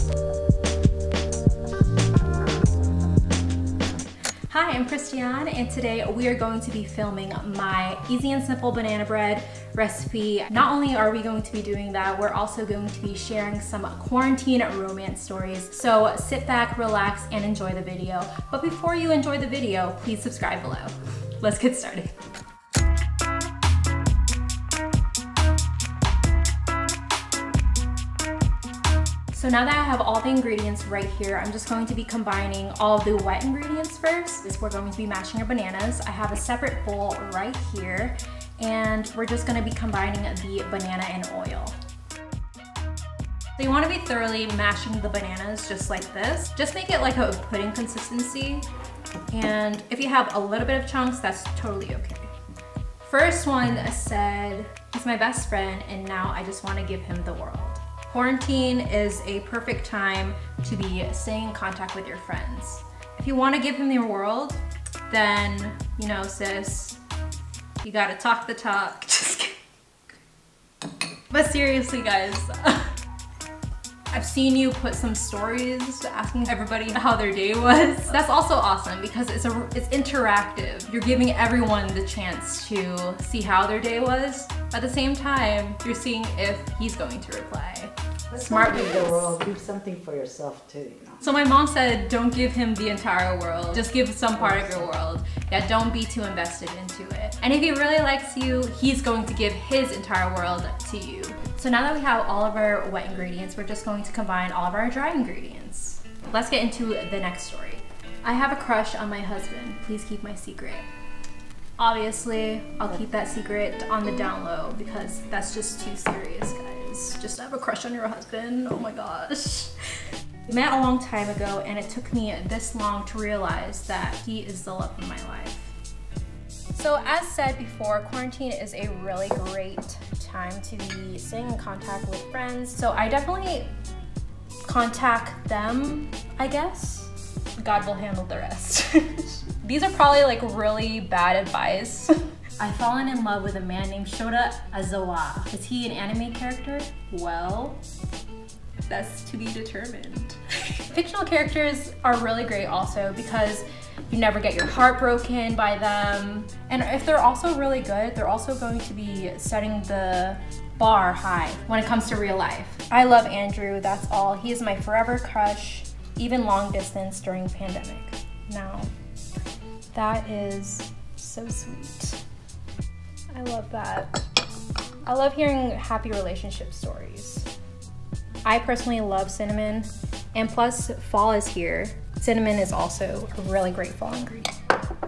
Hi, I'm Christiane, and today we are going to be filming my easy and simple banana bread recipe. Not only are we going to be doing that, we're also going to be sharing some quarantine romance stories. So sit back, relax, and enjoy the video. But before you enjoy the video, please subscribe below. Let's get started. So now that I have all the ingredients right here, I'm just going to be combining all of the wet ingredients first. We're going to be mashing our bananas. I have a separate bowl right here, and we're just gonna be combining the banana and oil. So you wanna be thoroughly mashing the bananas just like this. Just make it like a pudding consistency. And if you have a little bit of chunks, that's totally okay. First one said, he's my best friend, and now I just wanna give him the world. Quarantine is a perfect time to be staying in contact with your friends. If you want to give him your world, then, you know, sis, you gotta talk the talk. Just kidding. But seriously, guys, I've seen you put some stories asking everybody how their day was. That's also awesome because it's interactive. You're giving everyone the chance to see how their day was. At the same time, you're seeing if he's going to reply. Smart with the world, do something for yourself too, you know. So my mom said, don't give him the entire world. Just give some part of your world. Yeah, don't be too invested into it. And if he really likes you, he's going to give his entire world to you. So now that we have all of our wet ingredients, we're just going to combine all of our dry ingredients. Let's get into the next story. I have a crush on my husband. Please keep my secret. Obviously, I'll keep that secret on the down low because that's just too serious, guys. Just have a crush on your husband, oh my gosh. We met a long time ago, and it took me this long to realize that he is the love of my life. So as said before, quarantine is a really great time to be staying in contact with friends. So I definitely contact them, I guess. God will handle the rest. These are probably like really bad advice. I've fallen in love with a man named Shota Azawa. Is he an anime character? Well, that's to be determined. Fictional characters are really great also because you never get your heart broken by them. And if they're also really good, they're also going to be setting the bar high when it comes to real life. I love Andrew, that's all. He is my forever crush, even long distance during the pandemic. Now, that is so sweet. I love that. I love hearing happy relationship stories. I personally love cinnamon, and plus fall is here. Cinnamon is also a really great fall ingredient.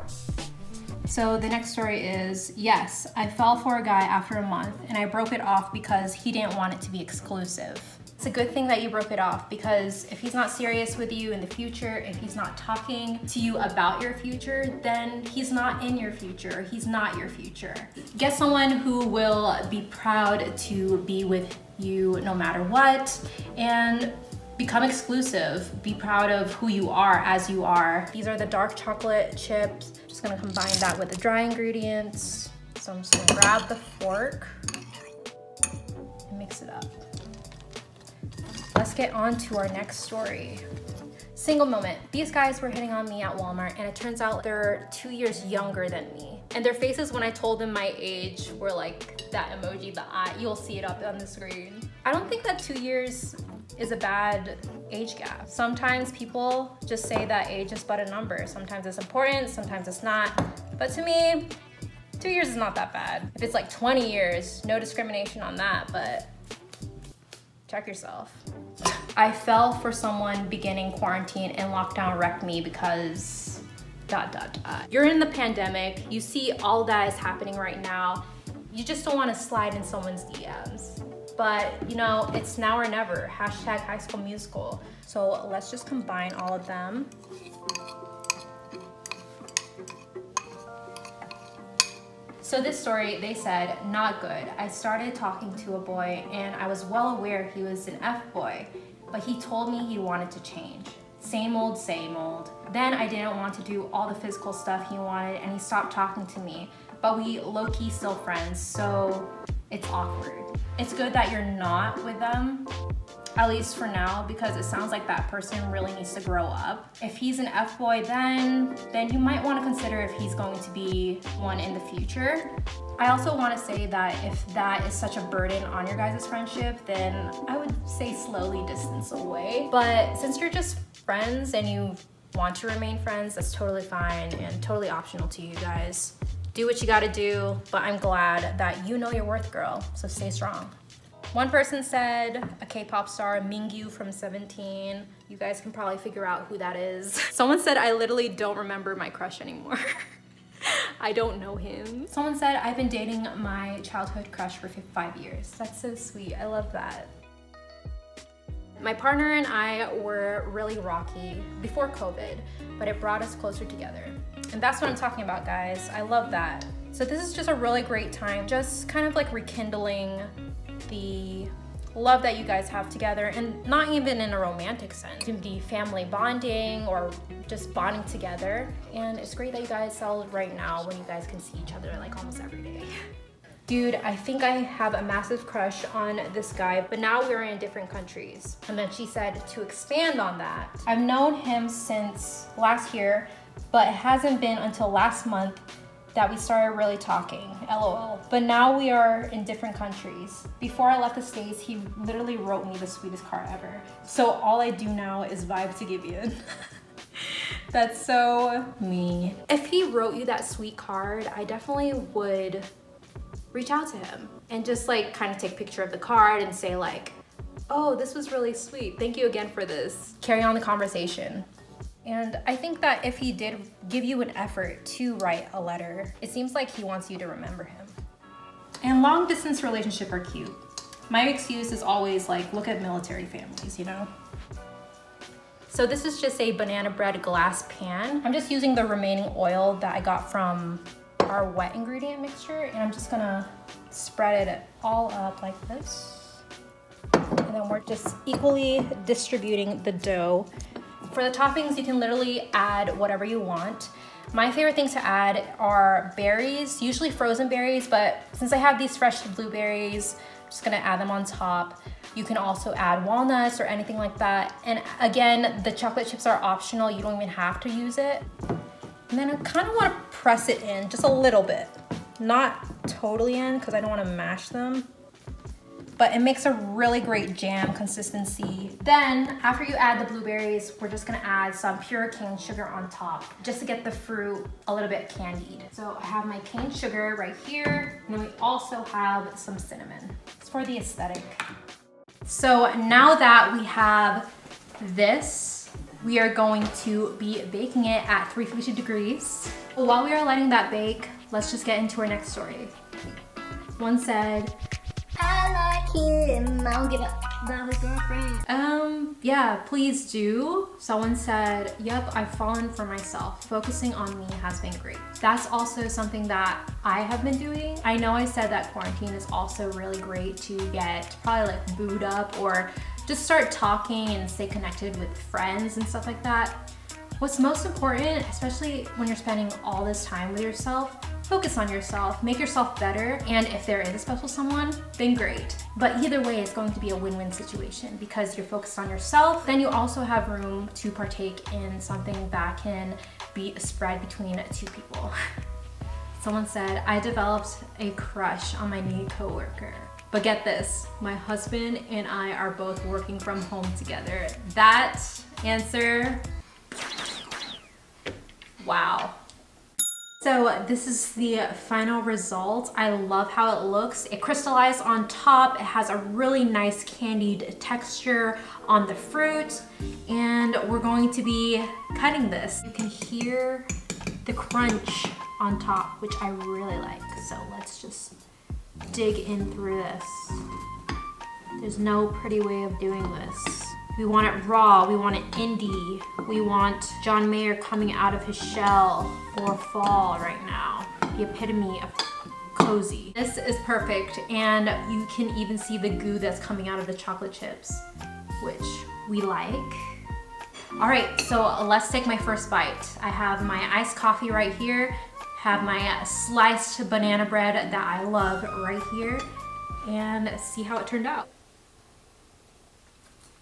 So the next story is, yes, I fell for a guy after a month and I broke it off because he didn't want it to be exclusive. It's a good thing that you broke it off because if he's not serious with you in the future, if he's not talking to you about your future, then he's not in your future, he's not your future. Get someone who will be proud to be with you no matter what, and become exclusive. Be proud of who you are as you are. These are the dark chocolate chips. Just gonna combine that with the dry ingredients. So I'm just gonna grab the fork and mix it up. Let's get on to our next story. Single moment. These guys were hitting on me at Walmart, and it turns out they're 2 years younger than me. And their faces when I told them my age were like that emoji, the eye. You'll see it up on the screen. I don't think that 2 years is a bad age gap. Sometimes people just say that age is but a number. Sometimes it's important, sometimes it's not. But to me, 2 years is not that bad. If it's like 20 years, no discrimination on that, but check yourself. I fell for someone beginning quarantine, and lockdown wrecked me because ... You're in the pandemic, you see all that is happening right now, you just don't want to slide in someone's DMs. But you know, it's now or never, hashtag High School Musical. So let's just combine all of them. So this story, they said, not good. I started talking to a boy and I was well aware he was an F-boy, but he told me he wanted to change. Same old, same old. Then I didn't want to do all the physical stuff he wanted and he stopped talking to me, but we low-key still friends, so it's awkward. It's good that you're not with them. at least for now, because it sounds like that person really needs to grow up. If he's an F-boy, then you might want to consider if he's going to be one in the future. I also want to say that if that is such a burden on your guys' friendship, then I would say slowly distance away. But since you're just friends and you want to remain friends, that's totally fine and totally optional to you guys. Do what you gotta do, but I'm glad that you know your worth, girl, so stay strong. One person said a K-pop star, Mingyu from 17. You guys can probably figure out who that is. Someone said, I literally don't remember my crush anymore. I don't know him. Someone said, I've been dating my childhood crush for 5 years. That's so sweet, I love that. My partner and I were really rocky before COVID, but it brought us closer together. And that's what I'm talking about, guys. I love that. So this is just a really great time, just kind of like rekindling the love that you guys have together, and not even in a romantic sense. It can be family bonding or just bonding together. And it's great that you guys settled right now when you guys can see each other like almost every day. Dude, I think I have a massive crush on this guy, but now we're in different countries. And then she said to expand on that, I've known him since last year, but it hasn't been until last month that we started really talking, LOL. But now we are in different countries. Before I left the States, he literally wrote me the sweetest card ever. So all I do now is vibe to Gibeon. That's so me. If he wrote you that sweet card, I definitely would reach out to him and just like kind of take a picture of the card and say like, oh, this was really sweet. Thank you again for this. Carry on the conversation. And I think that if he did give you an effort to write a letter, it seems like he wants you to remember him. And long distance relationships are cute. My excuse is always like, look at military families, you know? So this is just a banana bread glass pan. I'm just using the remaining oil that I got from our wet ingredient mixture, and I'm just gonna spread it all up like this. And then we're just equally distributing the dough. For the toppings, you can literally add whatever you want. My favorite thing to add are berries, usually frozen berries, but since I have these fresh blueberries, I'm just gonna add them on top. You can also add walnuts or anything like that. And again, the chocolate chips are optional. You don't even have to use it. And then I kind of want to press it in just a little bit. Not totally in because I don't want to mash them. But it makes a really great jam consistency. Then after you add the blueberries, we're just gonna add some pure cane sugar on top just to get the fruit a little bit candied. So I have my cane sugar right here. And then we also have some cinnamon. It's for the aesthetic. So now that we have this, we are going to be baking it at 350 degrees. While we are letting that bake, let's just get into our next story. One said, I like him, I don't give up about his girlfriend. Yeah, please do. Someone said, yep, I've fallen for myself. Focusing on me has been great. That's also something that I have been doing. I know I said that quarantine is also really great to get probably like booed up or just start talking and stay connected with friends and stuff like that. What's most important, especially when you're spending all this time with yourself, focus on yourself, make yourself better, and if there is a special someone, then great. But either way, it's going to be a win-win situation because you're focused on yourself, then you also have room to partake in something that can be a spread between two people. Someone said, I developed a crush on my new coworker. But get this, my husband and I are both working from home together. That answer, wow. So this is the final result. I love how it looks. It crystallized on top. It has a really nice candied texture on the fruit. And we're going to be cutting this. You can hear the crunch on top, which I really like. So let's just dig in through this. There's no pretty way of doing this. We want it raw, we want it indie. We want John Mayer coming out of his shell for fall right now. The epitome of cozy. This is perfect, and you can even see the goo that's coming out of the chocolate chips, which we like. All right, so let's take my first bite. I have my iced coffee right here, have my sliced banana bread that I love right here, and see how it turned out.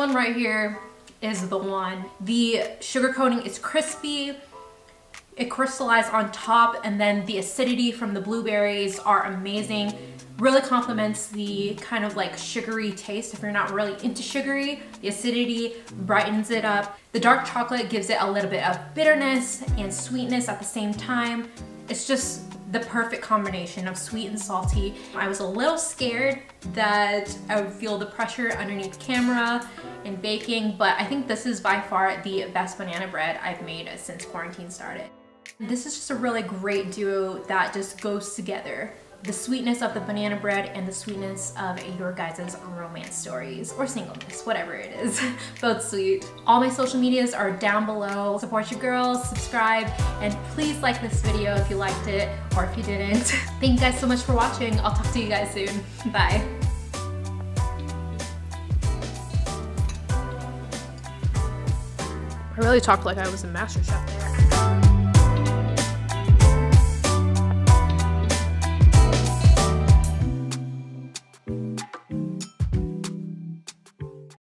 one right here is the one. The sugar coating is crispy. It crystallized on top, and then the acidity from the blueberries are amazing. Really complements the kind of like sugary taste. If you're not really into sugary, the acidity brightens it up. The dark chocolate gives it a little bit of bitterness and sweetness at the same time. It's just the perfect combination of sweet and salty. I was a little scared that I would feel the pressure underneath camera and baking, but I think this is by far the best banana bread I've made since quarantine started. This is just a really great duo that just goes together. The sweetness of the banana bread and the sweetness of your guys' romance stories or singleness, whatever it is, both sweet. All my social medias are down below. Support your girls, subscribe, and please like this video if you liked it or if you didn't. Thank you guys so much for watching. I'll talk to you guys soon. Bye. I really talked like I was a master chef there.